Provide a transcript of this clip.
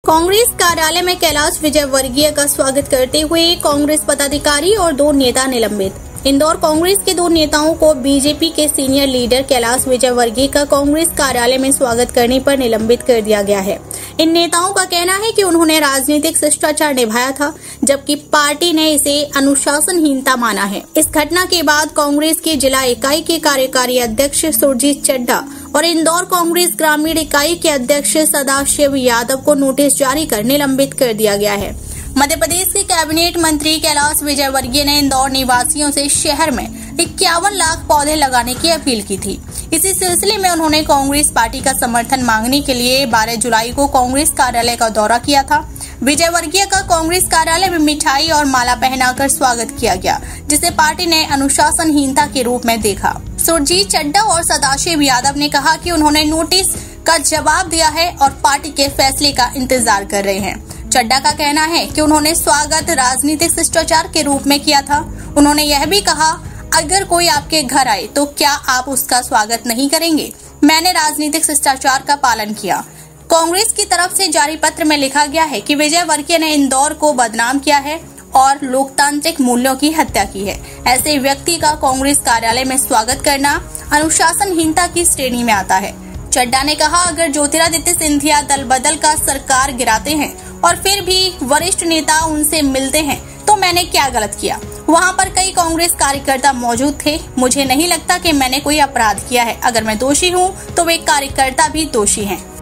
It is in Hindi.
कांग्रेस कार्यालय में कैलाश विजयवर्गीय का स्वागत करते हुए कांग्रेस पदाधिकारी और 2 नेता निलंबित। इंदौर कांग्रेस के 2 नेताओं को बीजेपी के सीनियर लीडर कैलाश विजयवर्गीय का कांग्रेस कार्यालय में स्वागत करने पर निलंबित कर दिया गया है। इन नेताओं का कहना है कि उन्होंने राजनीतिक शिष्टाचार निभाया था, जबकि पार्टी ने इसे अनुशासनहीनता माना है। इस घटना के बाद कांग्रेस की जिला इकाई के कार्यकारी अध्यक्ष सुरजीत चड्ढा और इंदौर कांग्रेस ग्रामीण इकाई के अध्यक्ष सदाशिव यादव को नोटिस जारी कर निलंबित कर दिया गया है। मध्य प्रदेश के कैबिनेट मंत्री कैलाश विजयवर्गीय ने इंदौर निवासियों से शहर में 51 लाख पौधे लगाने की अपील की थी। इसी सिलसिले में उन्होंने कांग्रेस पार्टी का समर्थन मांगने के लिए 12 जुलाई को कांग्रेस कार्यालय का दौरा किया था। विजयवर्गीय का कांग्रेस कार्यालय में मिठाई और माला पहनाकर स्वागत किया गया, जिसे पार्टी ने अनुशासनहीनता के रूप में देखा। सुरजीत चड्ढा और सदाशिव यादव ने कहा कि उन्होंने नोटिस का जवाब दिया है और पार्टी के फैसले का इंतजार कर रहे हैं। चड्ढा का कहना है कि उन्होंने स्वागत राजनीतिक शिष्टाचार के रूप में किया था। उन्होंने यह भी कहा, अगर कोई आपके घर आए तो क्या आप उसका स्वागत नहीं करेंगे? मैंने राजनीतिक शिष्टाचार का पालन किया। कांग्रेस की तरफ से जारी पत्र में लिखा गया है कि विजयवर्गीय ने इंदौर को बदनाम किया है और लोकतांत्रिक मूल्यों की हत्या की है। ऐसे व्यक्ति का कांग्रेस कार्यालय में स्वागत करना अनुशासनहीनता की श्रेणी में आता है। चड्ढा ने कहा, अगर ज्योतिरादित्य सिंधिया दल बदल का सरकार गिराते हैं और फिर भी वरिष्ठ नेता उनसे मिलते हैं तो मैंने क्या गलत किया? वहां पर कई कांग्रेस कार्यकर्ता मौजूद थे। मुझे नहीं लगता कि मैंने कोई अपराध किया है। अगर मैं दोषी हूं तो वे कार्यकर्ता भी दोषी हैं।